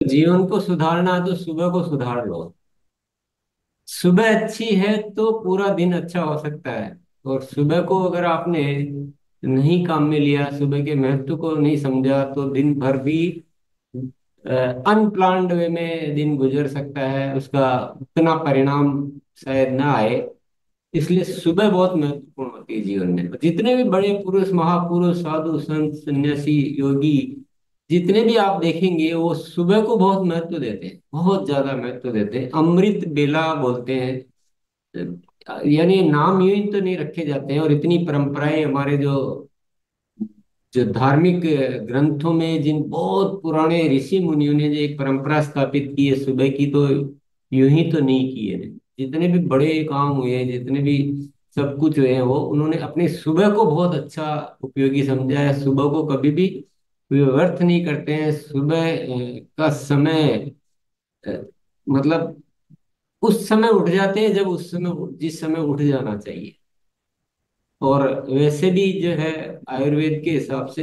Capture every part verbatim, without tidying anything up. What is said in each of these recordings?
जीवन को सुधारना है तो सुबह को सुधार लो। सुबह अच्छी है तो पूरा दिन अच्छा हो सकता है। और सुबह को अगर आपने नहीं काम में लिया, सुबह के महत्व को नहीं समझा, तो दिन भर भी अनप्लान्ड वे में दिन गुजर सकता है, उसका उतना परिणाम शायद ना आए। इसलिए सुबह बहुत महत्वपूर्ण होती है जीवन में। जितने भी बड़े पुरुष, महापुरुष, साधु संत, सन्यासी, योगी, जितने भी आप देखेंगे वो सुबह को बहुत महत्व देते हैं, बहुत ज्यादा महत्व देते हैं। अमृत बेला बोलते हैं। यानी नाम यूं ही तो नहीं रखे जाते हैं। और इतनी परंपराएं हमारे जो जो धार्मिक ग्रंथों में, जिन बहुत पुराने ऋषि मुनियों ने जो एक परंपरा स्थापित की है सुबह की, तो यूं ही तो नहीं की है। जितने भी बड़े काम हुए हैं, जितने भी सब कुछ हुए हैं, वो उन्होंने अपनी सुबह को बहुत अच्छा उपयोगी समझा है। सुबह को कभी भी वे व्यर्थ नहीं करते हैं। सुबह अ, का समय अ, मतलब उस समय उठ जाते हैं जब उस समय, जिस समय उठ जाना चाहिए। और वैसे भी जो है, आयुर्वेद के हिसाब से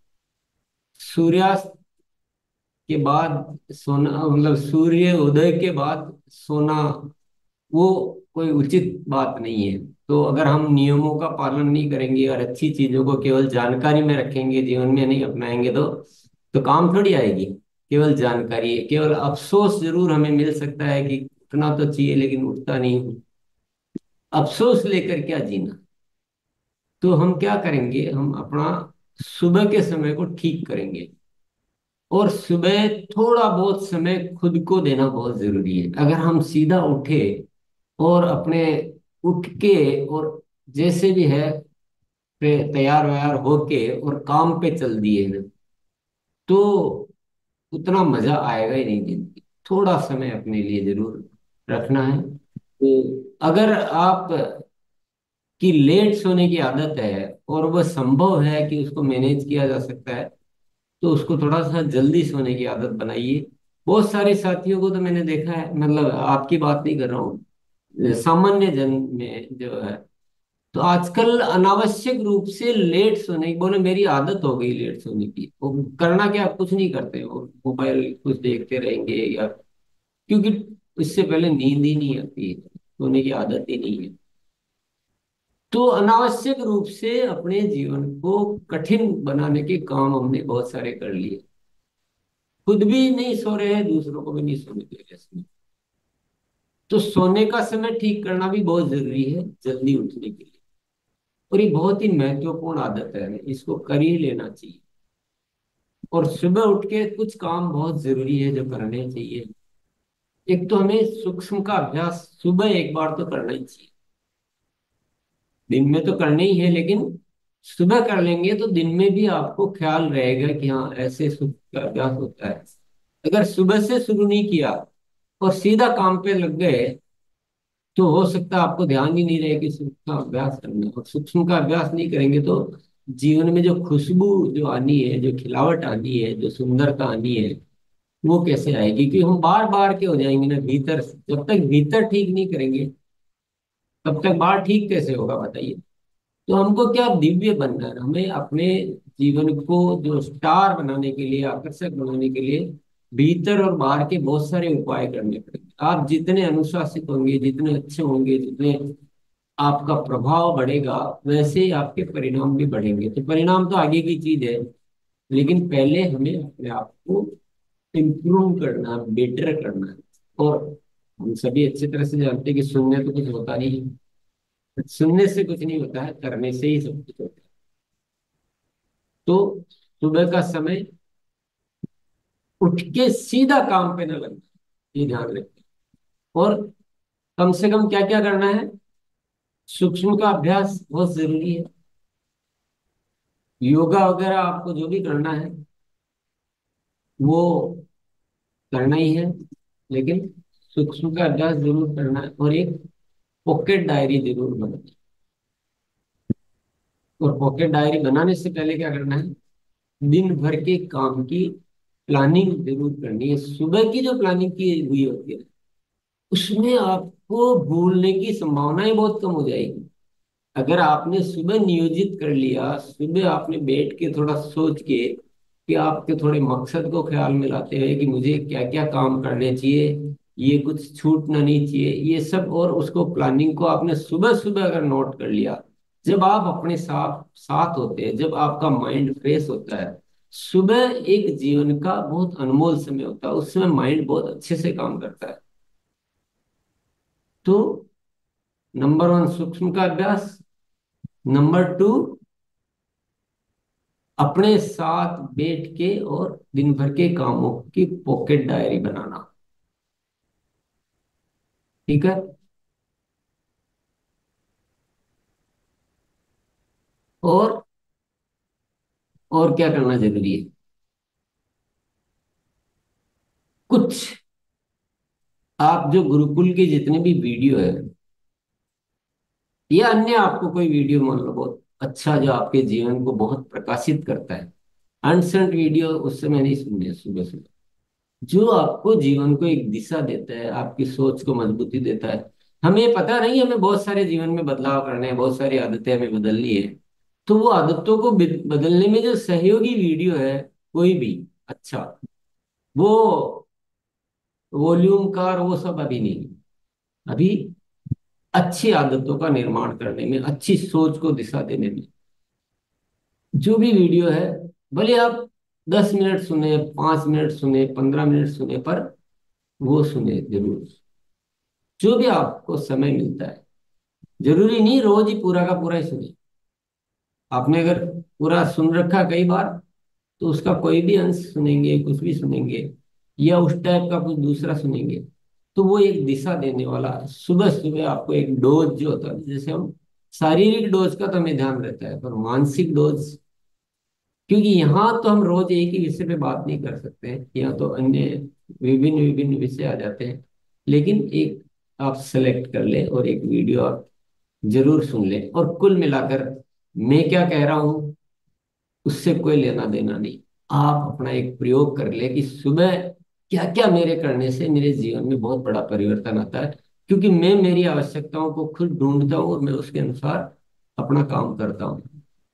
सूर्यास्त के बाद सोना, मतलब सूर्य उदय के बाद सोना, वो कोई उचित बात नहीं है। तो अगर हम नियमों का पालन नहीं करेंगे और अच्छी चीजों को केवल जानकारी में रखेंगे, जीवन में नहीं अपनाएंगे, तो तो काम थोड़ी आएगी। केवल जानकारी है, केवल अफसोस जरूर हमें मिल सकता है कि उठना तो चाहिए लेकिन उठता नहीं हूँ। अफसोस लेकर क्या जीना। तो हम क्या करेंगे, हम अपना सुबह के समय को ठीक करेंगे। और सुबह थोड़ा बहुत समय खुद को देना बहुत जरूरी है। अगर हम सीधा उठे और अपने उठ के और जैसे भी है पे तैयार वैयार होके और काम पे चल दिए ना, तो उतना मजा आएगा ही नहीं जिंदगी। थोड़ा समय अपने लिए जरूर रखना है। तो अगर आप की लेट सोने की आदत है और वह संभव है कि उसको मैनेज किया जा सकता है, तो उसको थोड़ा सा जल्दी सोने की आदत बनाइए। बहुत सारे साथियों को तो मैंने देखा है, मतलब आपकी बात नहीं कर रहा हूँ, सामान्य जन में जो है, तो आजकल अनावश्यक रूप से लेट सोने की, बोले मेरी आदत हो गई लेट सोने की। वो करना क्या, कुछ नहीं करते, वो मोबाइल कुछ देखते रहेंगे या, क्योंकि इससे पहले नींद ही नहीं आती है, सोने की आदत ही नहीं है। तो अनावश्यक रूप से अपने जीवन को कठिन बनाने के काम हमने बहुत सारे कर लिए। खुद भी नहीं सो रहे हैं, दूसरों को भी नहीं सोने दे रहे इसमें। तो सोने का समय ठीक करना भी बहुत जरूरी है जल्दी उठने के लिए। और ये बहुत ही महत्वपूर्ण आदत है, इसको कर ही लेना चाहिए। और सुबह उठ के कुछ काम बहुत जरूरी है जो करने चाहिए। एक तो हमें सूक्ष्म का अभ्यास सुबह एक बार तो करना ही चाहिए। दिन में तो करना ही है, लेकिन सुबह कर लेंगे तो दिन में भी आपको ख्याल रहेगा कि हाँ ऐसे सूक्ष्म का अभ्यास होता है। अगर सुबह से शुरू नहीं किया और सीधा काम पे लग गए, तो हो सकता है आपको ध्यान ही नहीं रहे कि सूक्ष्म का अभ्यास करना है। और सूक्ष्म का अभ्यास नहीं करेंगे तो जीवन में जो खुशबू जो आनी है, जो खिलावट आनी है, जो सुंदरता आनी है, वो कैसे आएगी? क्योंकि हम बार बार के हो जाएंगे ना भीतर से। जब तक भीतर ठीक नहीं करेंगे तब तक बाहर ठीक कैसे होगा, बताइए। तो हमको क्या दिव्य बनना है, हमें अपने जीवन को जो स्टार बनाने के लिए, आकर्षक बनाने के लिए भीतर और बाहर के बहुत सारे उपाय करने पड़ेंगे। आप जितने अनुशासित होंगे, जितने अच्छे होंगे, जितने आपका प्रभाव बढ़ेगा, वैसे ही आपके परिणाम भी बढ़ेंगे। तो परिणाम तो आगे की चीज है, लेकिन पहले हमें अपने आप को इम्प्रूव करना, बेटर करना है। और हम सभी अच्छी तरह से जानते हैं कि सुनने तो कुछ होता नहीं है, सुनने से कुछ नहीं होता है, करने से ही सब कुछ होता है। तो सुबह का समय उठ के सीधा काम पे न लगना, ये ध्यान रखें। और कम से कम क्या क्या करना है, सूक्ष्म का अभ्यास बहुत जरूरी है। योगा वगैरह आपको जो भी करना है वो करना ही है, लेकिन सूक्ष्म का अभ्यास जरूर करना है। और एक पॉकेट डायरी जरूर बनानी है। और पॉकेट डायरी बनाने से पहले क्या करना है, दिन भर के काम की प्लानिंग जरूर करनी है। सुबह की जो प्लानिंग की हुई होती है उसमें आपको भूलने की संभावनाएं बहुत कम हो जाएगी। अगर आपने सुबह नियोजित कर लिया, सुबह आपने बैठ के थोड़ा सोच के कि आपके थोड़े मकसद को ख्याल में लाते हुए कि मुझे क्या क्या काम करने चाहिए, ये कुछ छूटना नहीं चाहिए, ये सब। और उसको प्लानिंग को आपने सुबह सुबह अगर नोट कर लिया, जब आप अपने साथ साथ होते हैं, जब आपका माइंड फ्रेश होता है, सुबह एक जीवन का बहुत अनमोल समय होता है, उस समय माइंड बहुत अच्छे से काम करता है। तो नंबर वन सूक्ष्म का अभ्यास। नंबर टू, अपने साथ बैठ के और दिन भर के कामों की पॉकेट डायरी बनाना। ठीक है। और और क्या करना जरूरी है? कुछ, आप जो गुरुकुल के जितने भी वीडियो है, या अन्य आपको कोई वीडियो मान लो बहुत अच्छा जो आपके जीवन को बहुत प्रकाशित करता है, अनसंट वीडियो उस समय नहीं सुनने, सुबह सुबह जो आपको जीवन को एक दिशा देता है, आपकी सोच को मजबूती देता है। हमें पता नहीं, हमें बहुत सारे जीवन में बदलाव करने हैं, बहुत सारी आदतें हमें बदलनी है। तो वो आदतों को बिद- बदलने में जो सहयोगी वीडियो है, कोई भी अच्छा, वो वॉल्यूम का और वो सब अभी नहीं। अभी अच्छी आदतों का निर्माण करने में, अच्छी सोच को दिशा देने में जो भी वीडियो है, भले आप दस मिनट सुने, पांच मिनट सुने, पंद्रह मिनट सुने, पर वो सुने जरूर, जो भी आपको समय मिलता है। जरूरी नहीं रोज ही पूरा का पूरा ही सुने। आपने अगर पूरा सुन रखा कई बार, तो उसका कोई भी अंश सुनेंगे, कुछ भी सुनेंगे, या उस टाइप का कुछ दूसरा सुनेंगे, तो वो एक दिशा देने वाला, सुबह सुबह आपको एक डोज जो होता है, जैसे हम शारीरिक डोज का तो हमें ध्यान रहता है, पर मानसिक डोज, क्योंकि यहाँ तो हम रोज एक ही विषय पे बात नहीं कर सकते हैं, यहाँ तो अन्य विभिन्न विभिन्न विषय आ जाते हैं। लेकिन एक आप सेलेक्ट कर ले और एक वीडियो आप जरूर सुन ले, और कुल मिलाकर मैं क्या कह रहा हूँ उससे कोई लेना देना नहीं। आप अपना एक प्रयोग कर ले कि सुबह क्या क्या मेरे करने से मेरे जीवन में बहुत बड़ा परिवर्तन आता है, क्योंकि मैं मेरी आवश्यकताओं को खुद ढूंढता हूँ और मैं उसके अनुसार अपना काम करता हूँ।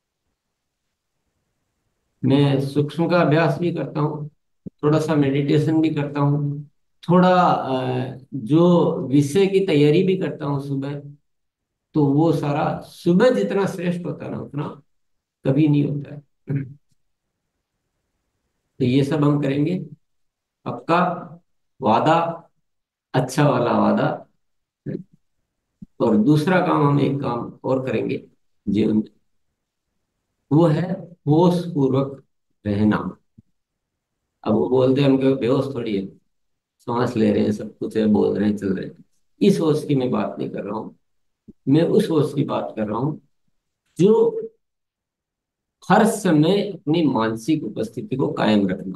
मैं सूक्ष्म का अभ्यास भी करता हूँ, थोड़ा सा मेडिटेशन भी करता हूँ, थोड़ा अ, जो विषय की तैयारी भी करता हूँ सुबह। तो वो सारा सुबह जितना श्रेष्ठ होता है ना, उतना कभी नहीं होता है। तो ये सब हम करेंगे, पक्का वादा, अच्छा वाला वादा। और दूसरा काम, हम एक काम और करेंगे जीवन में, वो है होश पूर्वक रहना। अब वो बोलते हैं हम बेहोश थोड़ी है, सांस ले रहे हैं, सब कुछ है, बोल रहे हैं, चल रहे हैं। इस होश की मैं बात नहीं कर रहा हूँ, मैं उस होश की बात कर रहा हूँ जो हर समय अपनी मानसिक उपस्थिति को कायम रखना।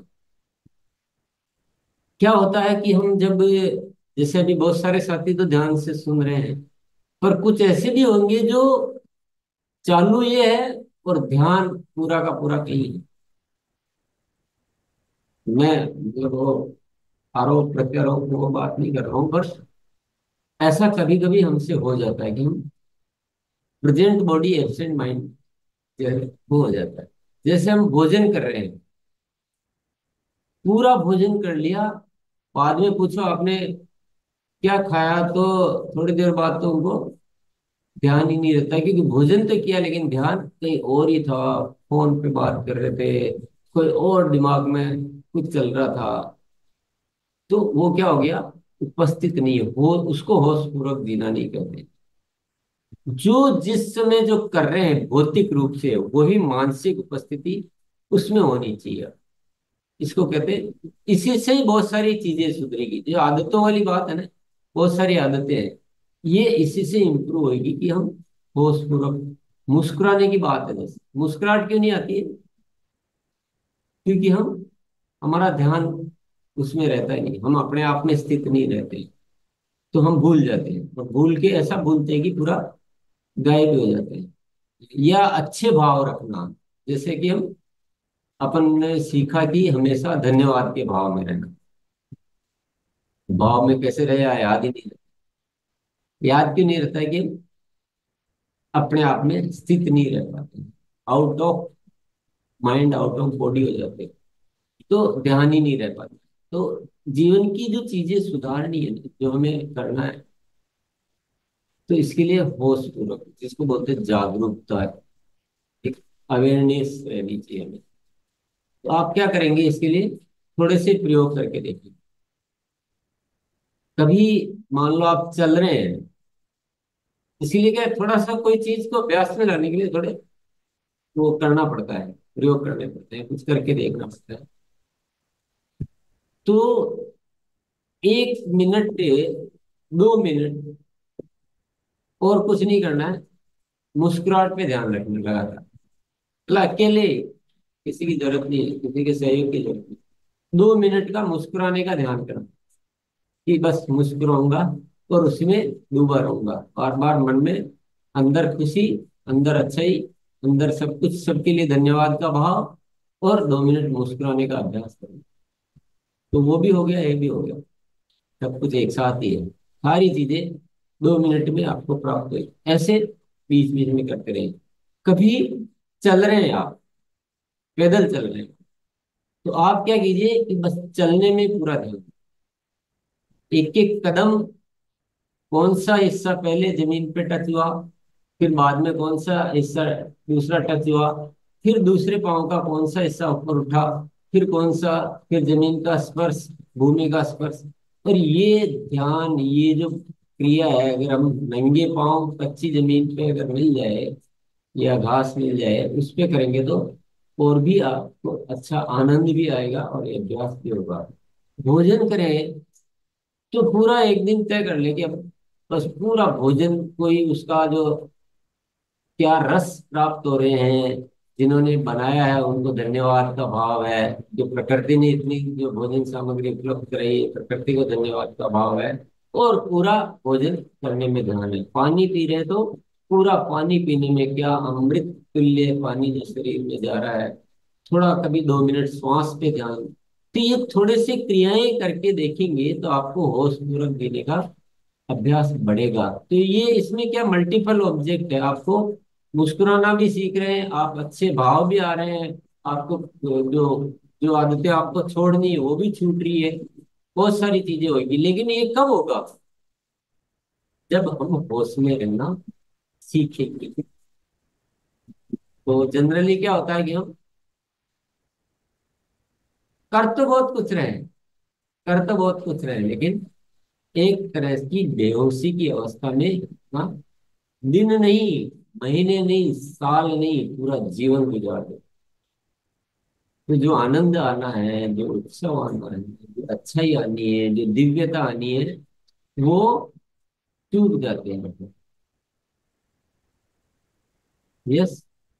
क्या होता है कि हम जब, जैसे अभी बहुत सारे साथी तो ध्यान से सुन रहे हैं, पर कुछ ऐसे भी होंगे जो चालू ये है और ध्यान पूरा का पूरा कहीं है। मैं मतलब वो आरोप प्रत्यारोप वो बात नहीं कर रहा हूँ, बस ऐसा कभी कभी हमसे हो जाता है कि हम प्रेजेंट बॉडी एब्सेंट माइंड जो है वो हो जाता है। जैसे हम भोजन कर रहे हैं, पूरा भोजन कर लिया, बाद में पूछो आपने क्या खाया, तो थोड़ी देर बाद तो उनको ध्यान ही नहीं रहता, क्योंकि भोजन तो किया लेकिन ध्यान कहीं और ही था, फोन पे बात कर रहे थे, कोई और दिमाग में कुछ चल रहा था। तो वो क्या हो गया, उपस्थित नहीं है, वो उसको होश पूर्वक जीना नहीं कहते। जो जिस समय जो कर रहे हैं भौतिक रूप से, वही मानसिक उपस्थिति उसमें होनी चाहिए। इसको कहते हैं, इसी से ही बहुत सारी चीजें सुधरेगी। जो आदतों वाली बात है ना, बहुत सारी आदतें हैं, ये इसी से इंप्रूव होगी कि हम होश पूर्वक, मुस्कुराने की बात है, जैसे मुस्कुराहट क्यों नहीं आती है, क्योंकि हम, हमारा ध्यान उसमें रहता ही नहीं, हम अपने आप में स्थित नहीं रहते, तो हम भूल जाते हैं, और भूल के ऐसा भूलते हैं कि पूरा गायब ही हो जाते हैं। या अच्छे भाव रखना, जैसे कि हम, अपन ने सीखा कि हमेशा धन्यवाद के भाव में रहना। भाव में कैसे रहे याद ही नहीं रहता। याद क्यों नहीं रहता है कि अपने आप में स्थित नहीं रह पाते, out of mind, out of body हो जाते हैं। तो ध्यान ही नहीं रह पाता। तो जीवन की जो चीजें सुधारनी है ना, जो हमें करना है, तो इसके लिए होश पूर्वक, जिसको बोलते हैं जागरूकता, एक अवेयरनेस रहनी चाहिए हमें। तो आप क्या करेंगे इसके लिए? थोड़े से प्रयोग करके देखिए। कभी मान लो आप चल रहे हैं, इसीलिए क्या है, थोड़ा सा कोई चीज को अभ्यास में लाने के लिए थोड़े वो करना पड़ता है, प्रयोग करने पड़ते हैं, कुछ करके देखना पड़ता है। तो एक मिनट, दो मिनट, और कुछ नहीं करना है, मुस्कुराहट पे ध्यान रखने लगा था। मतलब अकेले, किसी की जरूरत नहीं है, किसी के सहयोग की जरूरत नहीं। दो मिनट का मुस्कुराने का ध्यान करना, कि बस मुस्कुराऊंगा और उसमें डूबा रहूंगा, बार बार मन में, अंदर खुशी, अंदर अच्छाई, अंदर सब कुछ, सबके लिए धन्यवाद का भाव, और दो मिनट मुस्कुराने का अभ्यास करना। तो वो भी हो गया, ये भी हो गया, सब कुछ एक साथ ही है। सारी चीजें दो मिनट में आपको प्राप्त हुई। ऐसे बीच बीच में करते रहिए। कभी चल रहे हैं आप, पैदल चल रहे हैं, तो आप क्या कीजिए कि बस चलने में पूरा ध्यान, एक एक कदम, कौन सा हिस्सा पहले जमीन पे टच हुआ, फिर बाद में कौन सा हिस्सा दूसरा टच हुआ, फिर दूसरे पाँव का कौन सा हिस्सा ऊपर उठा, फिर कौन सा, फिर जमीन का स्पर्श, भूमि का स्पर्श। और ये ध्यान, ये जो क्रिया है, अगर हम नंगे पाँव कच्ची जमीन पे अगर मिल जाए, या घास मिल जाए उस पे करेंगे, तो और भी आपको अच्छा आनंद भी आएगा और ये अभ्यास भी होगा। भोजन करें तो पूरा एक दिन तय कर ले कि अब बस पूरा भोजन, कोई उसका जो क्या रस प्राप्त हो रहे हैं, जिन्होंने बनाया है उनको धन्यवाद का भाव है, जो प्रकृति ने इतनी जो भोजन सामग्री उपलब्ध कराई है, प्रकृति को धन्यवाद का भाव है। और पूरा भोजन करने में ध्यान है। पानी पी रहे तो पूरा पानी पीने में, क्या अमृत तुल्य पानी जो शरीर में जा रहा है। थोड़ा कभी दो मिनट श्वास पे ध्यान। तो ये थोड़े से क्रियाएं करके देखेंगे तो आपको होश पूर्वक देने का अभ्यास बढ़ेगा। तो ये इसमें क्या मल्टीपल ऑब्जेक्ट है, आपको मुस्कुराना भी सीख रहे हैं आप, अच्छे भाव भी आ रहे हैं आपको, जो जो आदतें आपको छोड़नी है वो भी छूट रही है, बहुत सारी चीजें होगी। लेकिन ये कब होगा? जब हम होश में रहना सीखेंगे। तो जनरली क्या होता है कि हम कर तो बहुत कुछ रहे हैं, कर तो बहुत कुछ रहे हैं, लेकिन एक तरह की बेहोशी की अवस्था में, हाँ, दिन नहीं, महीने नहीं, साल नहीं, पूरा जीवन गुजार दे। तो जो आनंद आना है, जो उत्सव आना है, जो अच्छाई आनी है, जो दिव्यता आनी है, वो चूक जाते हैं मतलब। यस।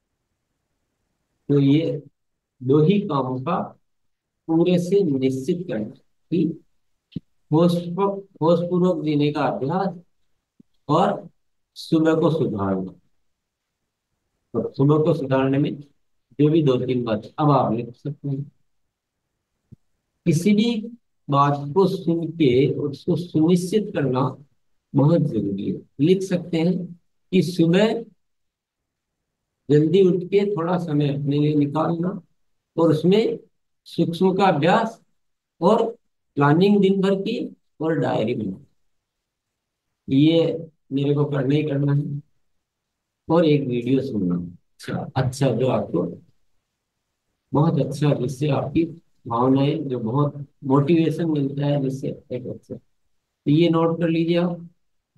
तो ये दो ही कामों का पूरे से निश्चित करना, कि होश होशपूर्वक जीने का अभ्यास, और सुबह को सुधारना। तो सुबह को सुधारने में जो भी दो तीन बात अब आप लिख सकते हैं। किसी भी बात को सुन के उसको सुनिश्चित करना बहुत जरूरी है। लिख सकते हैं कि सुबह जल्दी उठ के थोड़ा समय अपने लिए निकालना, और उसमें सूक्ष्म का अभ्यास, और प्लानिंग दिन भर की, और डायरी बनाना। ये मेरे को करना ही करना है। और एक वीडियो सुनना, अच्छा अच्छा, जो आपको बहुत अच्छा, जिससे आपकी भावनाएं, जो बहुत मोटिवेशन मिलता है, जिससे एक अच्छा। तो ये नोट कर लीजिए आप।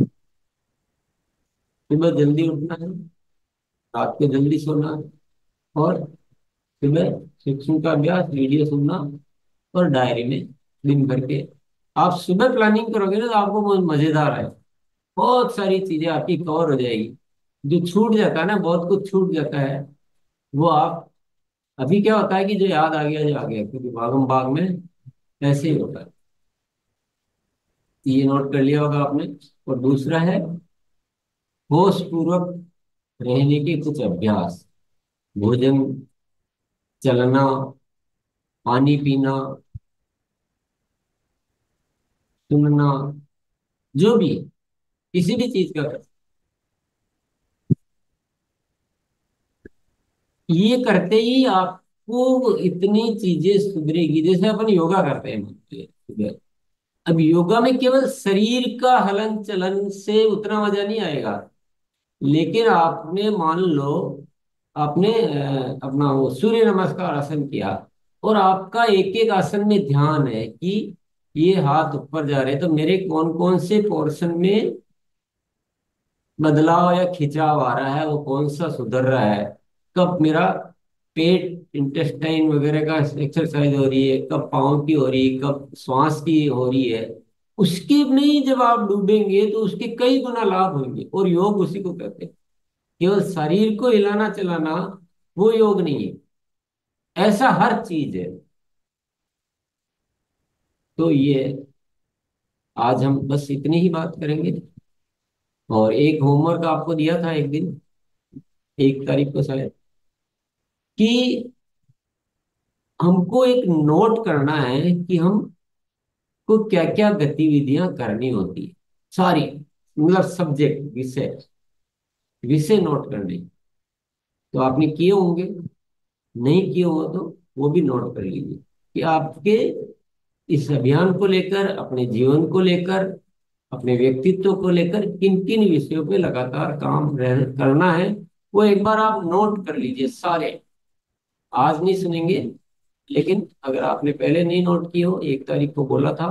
सुबह जल्दी उठना है, रात को जल्दी सोना है, और सुबह शिक्षण का अभ्यास, वीडियो सुनना, और डायरी में दिन भर के। आप सुबह प्लानिंग करोगे ना, तो आपको बहुत मजेदार है, बहुत सारी चीजें आपकी कवर हो जाएगी। जो छूट जाता है ना, बहुत कुछ छूट जाता है, वो आप, अभी क्या होता है कि जो याद आ गया, जो आ गया, क्योंकि भागम भाग में ऐसे ही होता है। ये नोट कर लिया होगा आपने। और दूसरा है होश पूर्वक रहने के कुछ अभ्यास। भोजन, चलना, पानी पीना, सुनना, जो भी, किसी भी चीज का, ये करते ही आप वो इतनी चीजें सुधरेगी, जैसे अपन योगा करते हैं मानते हैं, सुबह। अब योगा में केवल शरीर का हलन चलन से उतना मजा नहीं आएगा। लेकिन आपने मान लो, आपने अ, अपना वो सूर्य नमस्कार आसन किया, और आपका एक एक आसन में ध्यान है कि ये हाथ ऊपर जा रहे हैं, तो मेरे कौन कौन से पोर्शन में बदलाव या खिंचाव आ रहा है, वो कौन सा सुधर रहा है, कब मेरा पेट इंटेस्टाइन वगैरह का एक्सरसाइज हो रही है, कब पाँव की हो रही है, कब श्वास की हो रही है, उसके में ही जब आप डूबेंगे तो उसके कई गुना लाभ होंगे। और योग उसी को कहते हैं। केवल शरीर को हिलाना चलाना वो योग नहीं है, ऐसा हर चीज है। तो ये आज हम बस इतनी ही बात करेंगे। और एक होमवर्क आपको दिया था एक दिन, एक तारीख को शायद, कि हमको एक नोट करना है कि हमको क्या क्या गतिविधियां करनी होती है, सारी, मतलब सब्जेक्ट, विषय, विषय नोट करने। तो आपने किए होंगे, नहीं किए हो तो वो भी नोट कर लीजिए कि आपके इस अभियान को लेकर, अपने जीवन को लेकर, अपने व्यक्तित्व को लेकर किन किन विषयों पे लगातार काम रह, करना है। वो एक बार आप नोट कर लीजिए सारे। आज नहीं सुनेंगे, लेकिन अगर आपने पहले नहीं नोट किए हो, एक तारीख को बोला था,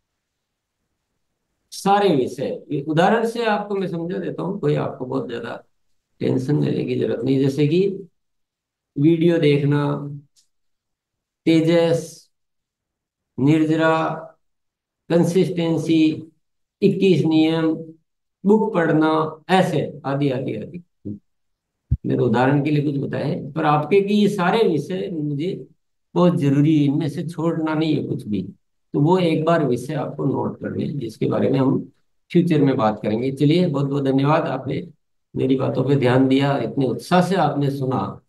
सारे विषय। ये उदाहरण से आपको मैं समझा देता हूँ, कोई आपको बहुत ज्यादा टेंशन लेने की जरूरत नहीं। जैसे कि वीडियो देखना, तेजस, निर्जरा, कंसिस्टेंसी, इक्कीस नियम, बुक पढ़ना, ऐसे आदि आदि आदि। मेरे उदाहरण के लिए कुछ बताए, पर आपके कि ये सारे विषय मुझे बहुत जरूरी है, इनमें से छोड़ना नहीं है कुछ भी। तो वो एक बार विषय आपको नोट करने हैं, जिसके बारे में हम फ्यूचर में बात करेंगे। चलिए, बहुत बहुत धन्यवाद, आपने मेरी बातों पे ध्यान दिया, इतने उत्साह से आपने सुना।